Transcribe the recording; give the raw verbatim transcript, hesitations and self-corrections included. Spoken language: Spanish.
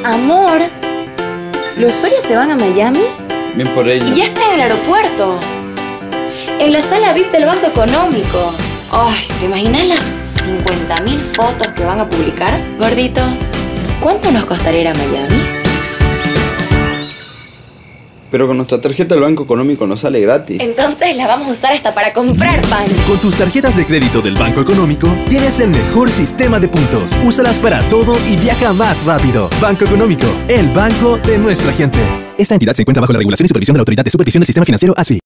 Amor, ¿los Soria se van a Miami? Bien por ellos. Y ya están en el aeropuerto. En la sala V I P del Banco Económico. Ay, ¿te imaginas las cincuenta mil fotos que van a publicar? Gordito, ¿cuánto nos costaría ir a Miami? Pero con nuestra tarjeta del Banco Económico nos sale gratis. Entonces la vamos a usar hasta para comprar pan. Con tus tarjetas de crédito del Banco Económico, tienes el mejor sistema de puntos. Úsalas para todo y viaja más rápido. Banco Económico, el banco de nuestra gente. Esta entidad se encuentra bajo la regulación y supervisión de la Autoridad de Supervisión del Sistema Financiero, A S F I.